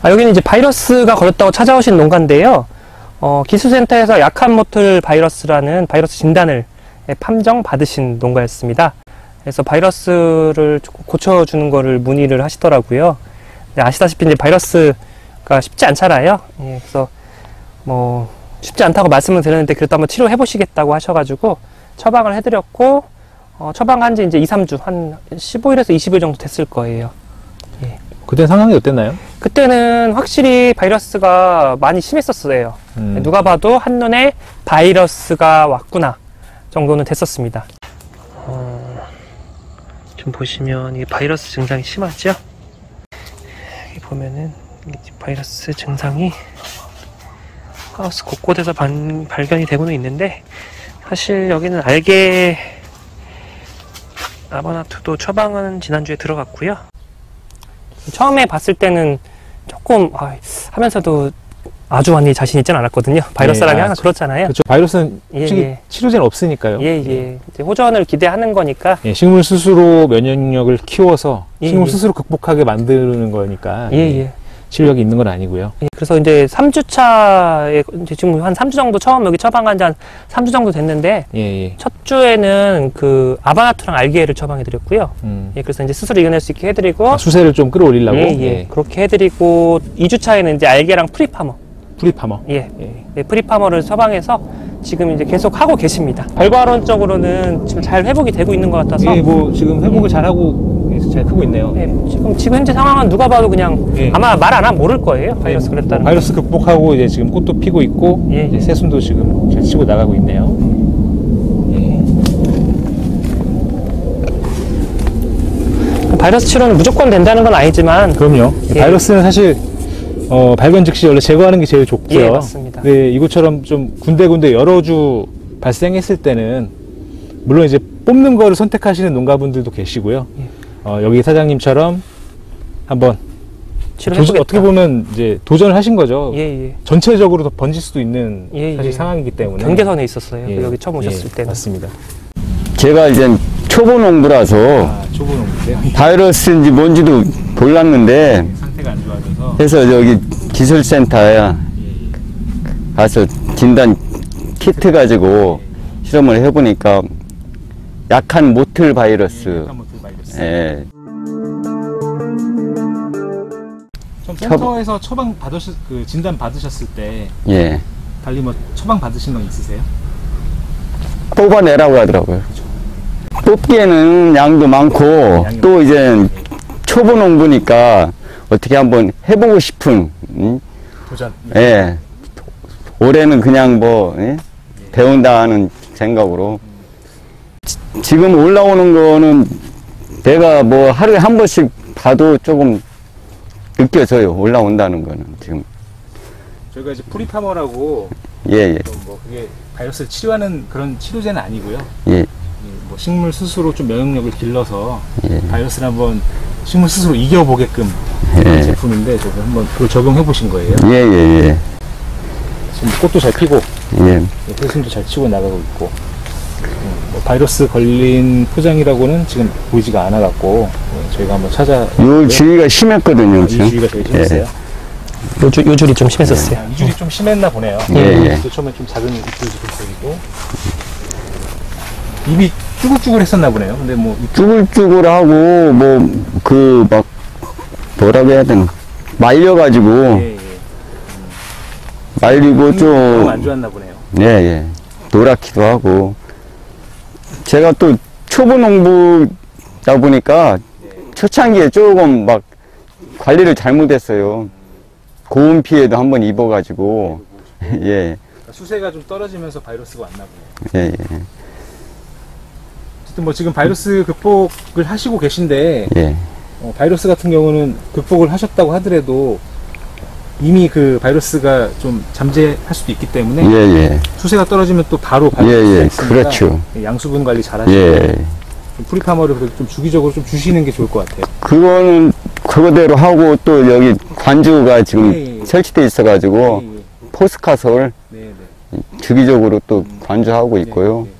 여기는 이제 바이러스가 걸렸다고 찾아오신 농가인데요. 기술센터에서 약한 모틀 바이러스라는 바이러스 진단을 판정 받으신 농가였습니다. 그래서 바이러스를 고쳐주는 거를 문의를 하시더라고요. 아시다시피 이제 바이러스가 쉽지 않잖아요. 예, 그래서 뭐 쉽지 않다고 말씀을 드렸는데 그래도 한번 치료해 보시겠다고 하셔가지고 처방을 해드렸고, 처방한 지 이제 2, 3주, 한 15일에서 20일 정도 됐을 거예요. 예. 그때 상황이 어땠나요? 그때는 확실히 바이러스가 많이 심했었어요. 누가 봐도 한눈에 바이러스가 왔구나 정도는 됐었습니다. 좀 보시면 이 바이러스 증상이 심하죠? 여기 보면은 바이러스 증상이 하우스 곳곳에서 발견이 되고는 있는데, 사실 여기는 알게 아바나투도 처방은 지난주에 들어갔고요. 처음에 봤을 때는 조금 하면서도 아주 많이 자신 있지는 않았거든요. 바이러스라면 항상 그렇잖아요. 그렇죠. 바이러스는 솔직히 치료제는 없으니까요. 이제 호전을 기대하는 거니까. 식물 스스로 면역력을 키워서 식물 스스로 극복하게 만드는 거니까. 치료약이 있는 건 아니고요. 그래서 이제 3주차에 이제 지금 한 3주 정도 처음 여기 처방한 지 한 3주 정도 됐는데, 첫 주에는 그 아바나투랑 알기에를 처방해 드렸고요. 그래서 이제 스스로 이겨낼 수 있게 해드리고, 수세를 좀 끌어올리려고. 그렇게 해드리고, 2주차에는 이제 알게랑 프리파머. 프리파머를 처방해서 지금 이제 계속 하고 계십니다. 결과론적으로는 지금 잘 회복이 되고 있는 것 같아서. 뭐 지금 회복을 잘 하고 잘 크고 있네요. 지금 현재 상황은 누가 봐도 그냥 아마 말 안 하면 모를 거예요. 바이러스 그랬다는. 바이러스 극복하고 이제 지금 꽃도 피고 있고, 이제 새순도 지금 잘 치고 나가고 있네요. 바이러스 치료는 무조건 된다는 건 아니지만. 그럼요. 바이러스는 사실 발견 즉시 원래 제거하는 게 제일 좋고요. 맞습니다. 이것처럼 좀 군데군데 여러 주 발생했을 때는 물론 이제 뽑는 거를 선택하시는 농가분들도 계시고요. 여기 사장님처럼 한번 어떻게 보면 이제 도전을 하신 거죠. 전체적으로 더 번질 수도 있는 사실 상황이기 때문에 경계선에 있었어요. 여기 처음 오셨을 때는. 맞습니다. 제가 이제 초보 농부라서 초보 농부세요? 바이러스인지 뭔지도 몰랐는데 상태가 안 좋아져서 그래서 여기 기술센터에 가서 진단 키트 가지고 실험을 해보니까 약한 모틀 바이러스. 좀 센터에서 처방 진단 받으셨을 때 달리 뭐 처방 받으신 건 있으세요? 뽑아내라고 하더라고요. 뽑기에는 양도 많고 또 이제 초보 농부니까 어떻게 한번 해보고 싶은 도전. 올해는 그냥 뭐 배운다 하는 생각으로 지금 올라오는 거는 내가 뭐 하루에 한 번씩 봐도 조금 느껴져요. 올라온다는 거는 지금. 저희가 이제 프리파머라고 뭐 그게 바이러스를 치료하는 그런 치료제는 아니고요. 뭐 식물 스스로 좀 면역력을 길러서 바이러스를 한번 식물 스스로 이겨보게끔 제품인데 저도 한번 그걸 적용해 보신 거예요. 지금 꽃도 잘 피고 새순도 잘 치고 나가고 있고, 뭐 바이러스 걸린 포장이라고는 지금 보이지가 않아 갖고 저희가 한번 찾아. 요 주위가 심했거든요. 이 주위가 되게 심했어요. 요 줄이 좀 심했었어요. 이 줄이 좀 심했나 보네요. 처음에 좀 작은 입술이 좀 보이고 입이 쭈글쭈글 했었나 보네요. 근데 뭐 쭈글쭈글하고 뭐 그 막 뭐라고 해야 되나 말려가지고 말리고 좀 안 좋았나 보네요. 노랗기도 하고. 제가 또 초보 농부다 보니까 초창기에 조금 막 관리를 잘못했어요. 고온 피해도 한번 입어가지고. 수세가 좀 떨어지면서 바이러스가 왔나 보네요. 어쨌든 뭐 지금 바이러스 극복을 하시고 계신데 바이러스 같은 경우는 극복을 하셨다고 하더라도 이미 그 바이러스가 좀 잠재할 수도 있기 때문에 수세가 떨어지면 또 바로 발생할 수 있으니까 그렇죠. 양수분 관리 잘 하시고 프리파머를 좀 주기적으로 좀 주시는 게 좋을 것 같아요. 그거는 그거대로 하고 또 여기 관주가 지금 설치돼 있어가지고 포스카솔 주기적으로 또 관주하고 있고요.